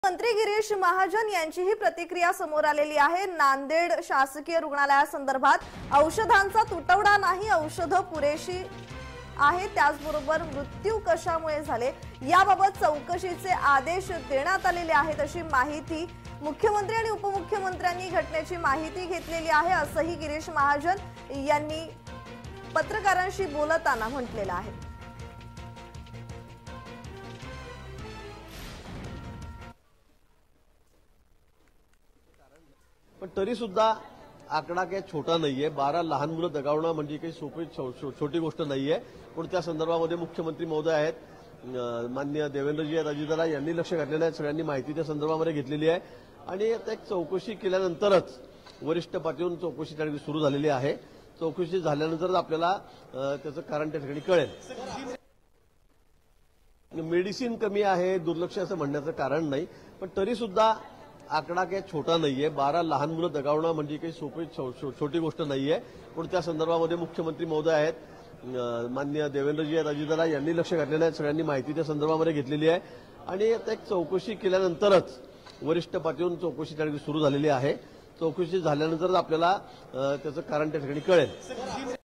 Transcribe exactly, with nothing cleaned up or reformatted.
मंत्री गिरीश महाजन यांचीही प्रतिक्रिया समोर आलेली आहे। नांदेड शासकीय रुग्णालयासंदर्भात औषधांचा तुटवडा नाही, औषध पुरेशी आहे, त्याचबरोबर मृत्यू कशामुळे झाले याबाबत चौकशीचे आदेश देण्यात आलेले आहेत अशी माहिती मुख्यमंत्री आणि उपमुख्यमंत्र्यांनी घटनेची माहिती घेतलेली आहे असंही गिरीश महाजन यांनी पत्रकारांशी बोलताना म्हटलेलं आहे। पण तरी सुद्धा आकडा काही छोटा नाहीये। बारा लहान मुलं दगावणं म्हणजे काही सोपी छोटी गोष्ट नाहीये। पण त्या संदर्भामध्ये मुख्यमंत्री महोदय आहेत, माननीय देवेंद्रजी अजितदादा यांनी लक्ष घातलेलं आहे, सगळ्यांनी माहिती त्या संदर्भामध्ये घेतलेली आहे आणि आता एक चौकशी केल्यानंतरच वरिष्ठ पातळीवरून चौकशी त्या ठिकाणी सुरू झालेली आहे। चौकशी झाल्यानंतरच आपल्याला त्याचं कारण त्या ठिकाणी कळेल। मेडिसिन कमी आहे, दुर्लक्ष असं म्हणण्याचं कारण नाही, पण तरी सुद्धा आकडा काही छोटा नाहीये। बारा लहान मुलं दगावणं म्हणजे काही सोपी छोटी गोष्ट नाहीये। पण त्या संदर्भामध्ये मुख्यमंत्री महोदय आहेत, माननीय देवेंद्रजी अजितदादा यांनी लक्ष घातलेलं आहे, सगळ्यांनी माहिती त्या संदर्भामध्ये घेतलेली आहे आणि आता एक चौकशी केल्यानंतरच वरिष्ठ पातळीवरून चौकशी त्या ठिकाणी सुरू झालेली आहे। चौकशी झाल्यानंतरच आपल्याला त्याचं कारण त्या ठिकाणी कळेल।